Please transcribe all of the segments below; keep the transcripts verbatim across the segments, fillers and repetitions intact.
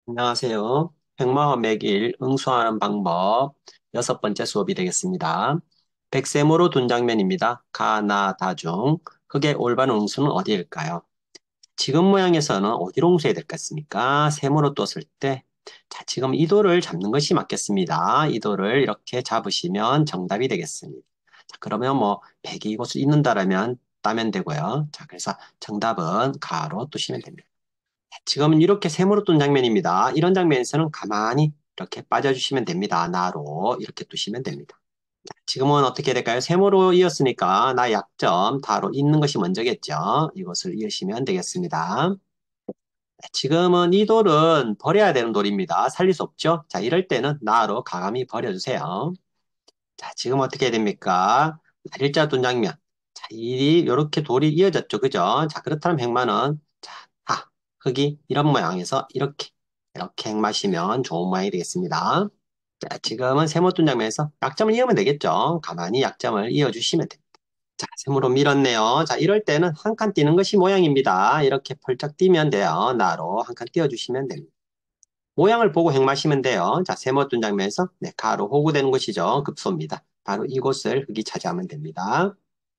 안녕하세요. 횡마와 매길 응수하는 방법 여섯 번째 수업이 되겠습니다. 백세모로 둔 장면입니다. 가, 나, 다 중 흙의 올바른 응수는 어디일까요? 지금 모양에서는 어디로 응수해야 될겠습니까? 세모로 떴을 때, 자, 지금 이 도를 잡는 것이 맞겠습니다. 이 도를 이렇게 잡으시면 정답이 되겠습니다. 자, 그러면 뭐 백이 이곳을 잇는다라면 따면 되고요. 자, 그래서 정답은 가로 두시면 됩니다. 지금은 이렇게 세모로 뜬 장면입니다. 이런 장면에서는 가만히 이렇게 빠져주시면 됩니다. 나로 이렇게 두시면 됩니다. 지금은 어떻게 될까요? 세모로 이었으니까 나 약점 다로 잇는 것이 먼저겠죠. 이것을 이으시면 되겠습니다. 지금은 이 돌은 버려야 되는 돌입니다. 살릴 수 없죠? 자, 이럴 때는 나로 가감히 버려주세요. 자, 지금 어떻게 해야 됩니까? 일자 둔 장면. 자, 이, 이렇게 돌이 이어졌죠. 그죠? 자, 그렇다면 백만원. 자, 하, 흙이 이런 모양에서 이렇게, 이렇게 행마시면 좋은 모양이 되겠습니다. 자, 지금은 세모 둔 장면에서 약점을 이으면 되겠죠. 가만히 약점을 이어주시면 됩니다. 자, 세모로 밀었네요. 자, 이럴 때는 한 칸 띄는 것이 모양입니다. 이렇게 펄쩍 뛰면 돼요. 나로 한 칸 띄워주시면 됩니다. 모양을 보고 행마시면 돼요. 자, 세모 둔 장면에서 네, 가로 호구되는 곳이죠. 급소입니다. 바로 이곳을 흙이 차지하면 됩니다.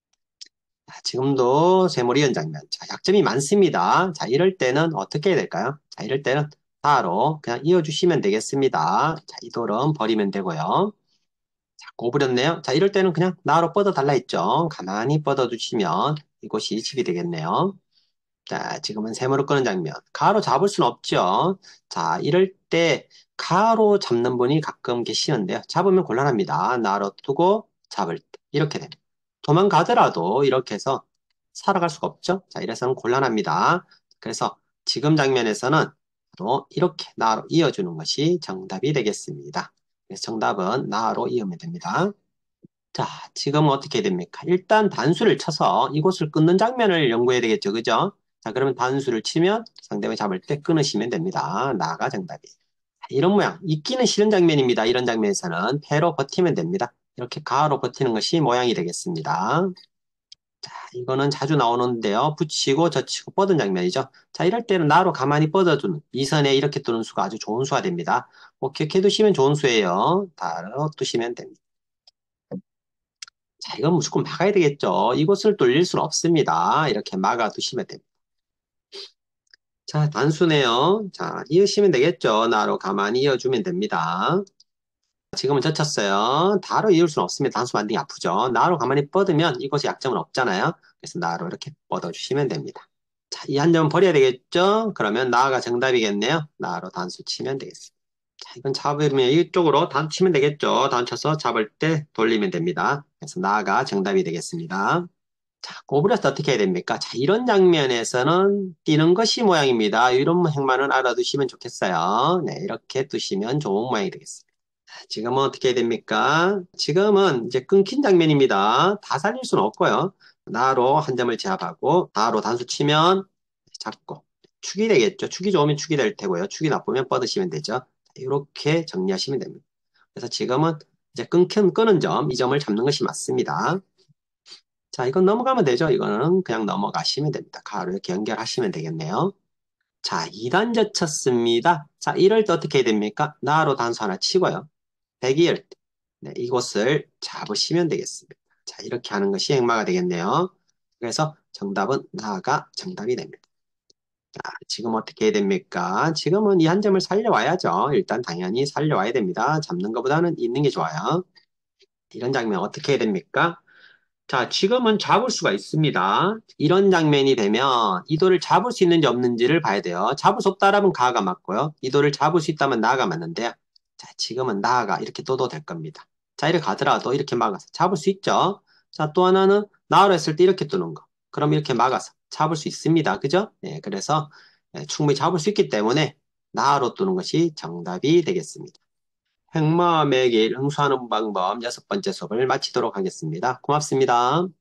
자, 지금도 세모리 연 장면. 자, 약점이 많습니다. 자, 이럴 때는 어떻게 해야 될까요? 자, 이럴 때는 다로 그냥 이어주시면 되겠습니다. 자, 이 돌은 버리면 되고요. 자, 고부렸네요. 자, 이럴 때는 그냥 나로 뻗어 달라 했죠. 가만히 뻗어 주시면 이곳이 집이 되겠네요. 자, 지금은 세모로 끄는 장면. 가로 잡을 수는 없죠. 자, 이럴 때 가로 잡는 분이 가끔 계시는데요. 잡으면 곤란합니다. 나로 두고 잡을 때 이렇게 됩니다. 도망가더라도 이렇게 해서 살아갈 수가 없죠. 자, 이래서는 곤란합니다. 그래서 지금 장면에서는 바로 이렇게 나로 이어주는 것이 정답이 되겠습니다. 그래서 정답은 나로 이으면 됩니다. 자, 지금 어떻게 됩니까? 일단 단수를 쳐서 이곳을 끊는 장면을 연구해야 되겠죠. 그죠? 자, 그러면 단수를 치면 상대방이 잡을 때 끊으시면 됩니다. 나가 정답이에요. 자, 이런 모양. 있기는 싫은 장면입니다. 이런 장면에서는 패로 버티면 됩니다. 이렇게 가로 버티는 것이 모양이 되겠습니다. 자, 이거는 자주 나오는데요. 붙이고 젖히고 뻗은 장면이죠. 자, 이럴 때는 나로 가만히 뻗어두는 이 선에 이렇게 두는 수가 아주 좋은 수가 됩니다. 꼭 기억해 두시면 좋은 수예요. 다로 두시면 됩니다. 자, 이건 무조건 막아야 되겠죠. 이곳을 뚫릴 수는 없습니다. 이렇게 막아두시면 됩니다. 자, 단수네요. 자, 이으시면 되겠죠. 나로 가만히 이어주면 됩니다. 지금은 젖혔어요. 나로 이을 수는 없습니다. 단수 만들기 아프죠. 나로 가만히 뻗으면 이곳에 약점은 없잖아요. 그래서 나로 이렇게 뻗어주시면 됩니다. 자, 이 한 점은 버려야 되겠죠. 그러면 나가 정답이겠네요. 나로 단수 치면 되겠습니다. 자, 이건 잡으면 이쪽으로 단 치면 되겠죠. 단 쳐서 잡을 때 돌리면 됩니다. 그래서 나가 정답이 되겠습니다. 자, 고브레스 어떻게 해야 됩니까? 자, 이런 장면에서는 뛰는 것이 모양입니다. 이런 행만은 알아두시면 좋겠어요. 네, 이렇게 두시면 좋은 모양이 되겠습니다. 자, 지금은 어떻게 해야 됩니까? 지금은 이제 끊긴 장면입니다. 다 살릴 수는 없고요. 나로 한 점을 제압하고, 나로 단수 치면 잡고, 축이 되겠죠. 축이 좋으면 축이 될 테고요. 축이 나쁘면 뻗으시면 되죠. 자, 이렇게 정리하시면 됩니다. 그래서 지금은 이제 끊긴, 끄는 점, 이 점을 잡는 것이 맞습니다. 자, 이건 넘어가면 되죠. 이거는 그냥 넘어가시면 됩니다. 가로 이렇게 연결하시면 되겠네요. 자, 이 단 젖혔습니다. 자, 이럴 때 어떻게 해야 됩니까? 나로 단수 하나 치고요. 백이열 때. 네, 이곳을 잡으시면 되겠습니다. 자, 이렇게 하는 것이 행마가 되겠네요. 그래서 정답은 나가 정답이 됩니다. 자, 지금 어떻게 해야 됩니까? 지금은 이 한 점을 살려와야죠. 일단 당연히 살려와야 됩니다. 잡는 것보다는 있는 게 좋아요. 이런 장면 어떻게 해야 됩니까? 자, 지금은 잡을 수가 있습니다. 이런 장면이 되면 이 돌을 잡을 수 있는지 없는지를 봐야 돼요. 잡을 수 없다라면 가가 맞고요. 이 돌을 잡을 수 있다면 나가 맞는데요. 자, 지금은 나가 이렇게 둬도 될 겁니다. 자, 이렇게 가더라도 이렇게 막아서 잡을 수 있죠. 자, 또 하나는 나로 했을 때 이렇게 두는 거. 그럼 이렇게 막아서 잡을 수 있습니다. 그죠? 네, 그래서 네, 충분히 잡을 수 있기 때문에 나로 두는 것이 정답이 되겠습니다. 횡마와 매길 응수하는 방법 여섯 번째 수업을 마치도록 하겠습니다. 고맙습니다.